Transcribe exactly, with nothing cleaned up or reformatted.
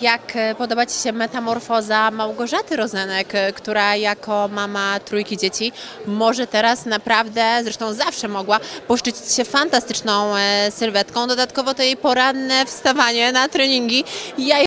Jak podoba Ci się metamorfoza Małgorzaty Rozenek, która jako mama trójki dzieci może teraz naprawdę, zresztą zawsze mogła, poszczycić się fantastyczną sylwetką. Dodatkowo to jej poranne wstawanie na treningi. Ja